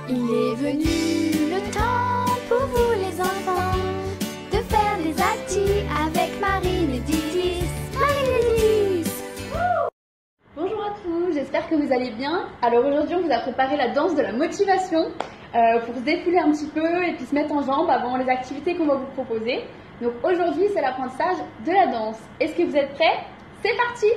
Il est venu le temps pour vous les enfants de faire des actis avec Marine et Didis. Marine et Didis. Bonjour à tous, j'espère que vous allez bien. Alors aujourd'hui on vous a préparé la danse de la motivation pour se défouler un petit peu et puis se mettre en jambes avant les activités qu'on va vous proposer. Donc aujourd'hui c'est l'apprentissage de la danse. Est-ce que vous êtes prêts? C'est parti!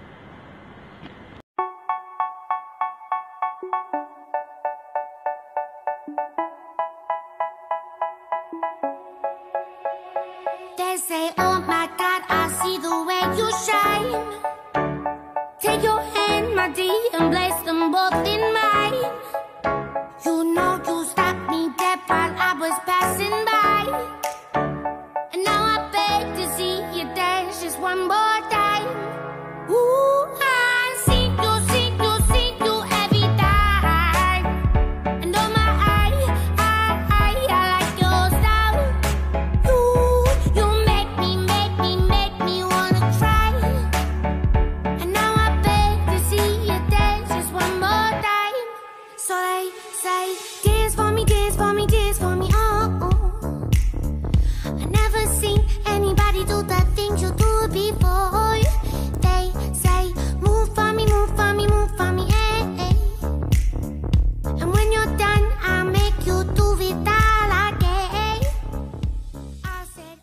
They say, oh my God, I see the way you shine. Take your hand, my dear, and place them both in mine. You know you stopped me dead while I was passing by. And now I beg to see you dance just one more time. Ooh, I see you every time. And oh my, I like your style. You make me wanna try. And now I beg to see you dance just one more time. So they say, dance for me, dance for me, dance for me, oh. I never seen anybody do the things you do before. They say, move for me, move for me, move for me, eh. And when you're done, I'll make you do it all again. I said,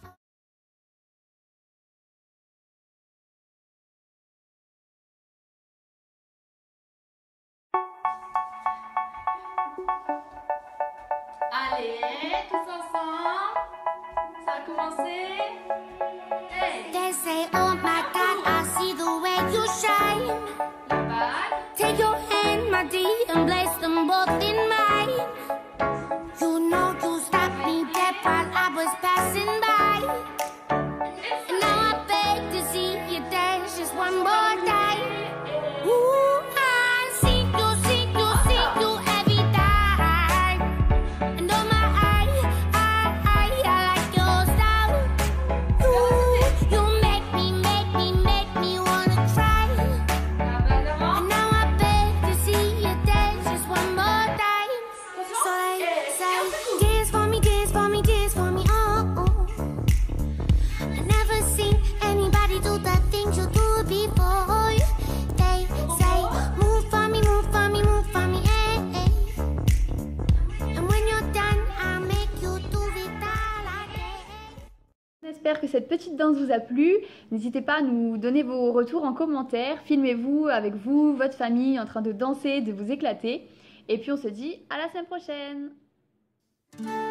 Allez, tous ensemble, ça va commencer. Hey, they say, oh my God, I see the way you shine. la balle. Take your hand, my dear, and place them both in mine. You know you stopped me dead while I was passing by. And now I beg to see you dance just one more time. Ooh, I see you every time. And oh my, I like your style. You make me wanna try. La balle devant. And now I beg to see you dance just one more time. So they say, dance for me, dance for me, dance for me, oh. I never seen anybody do the things you do before. They say, move for me, move for me, move for me, eh. And when you're done, I'll make you do it all again. J'espère que cette petite danse vous a plu. N'hésitez pas à nous donner vos retours en commentaire. Filmez-vous avec vous, votre famille, en train de danser, de vous éclater. Et puis on se dit à la semaine prochaine.